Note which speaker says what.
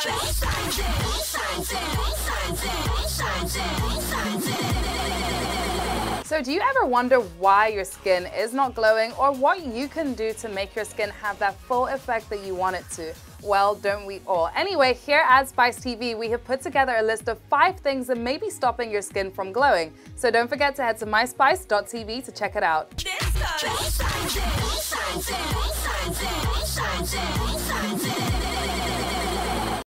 Speaker 1: So do you ever wonder why your skin is not glowing or what you can do to make your skin have that full effect that you want it to? Well, don't we all? Anyway, here at Spice TV, we have put together a list of 5 things that may be stopping your skin from glowing. So don't forget to head to myspice.tv to check it out.